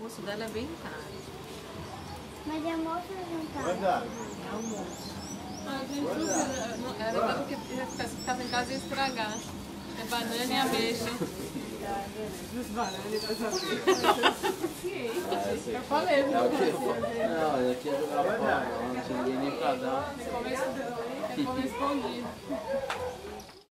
almoço dela é bem tarde. Mas é almoço ou jantar? É almoço. Ah, gente, não, era legal que ficava em casa e ia estragar. É banana e ameixa. Os bananas e eu falei, viu? Não, aqui é jogar bola, não tinha ninguém nem pra dar. Você come escondido.